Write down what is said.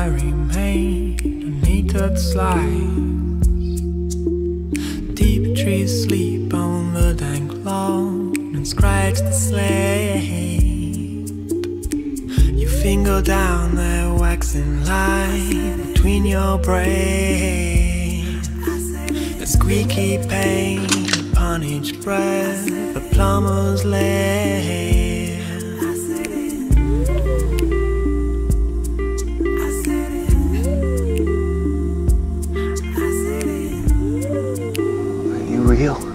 I remain beneath the slides. Deep trees sleep on the dank lawn and scratch the slate. You finger down that waxing line between your braids. The squeaky pain upon each breath, the plumber's lead. Real.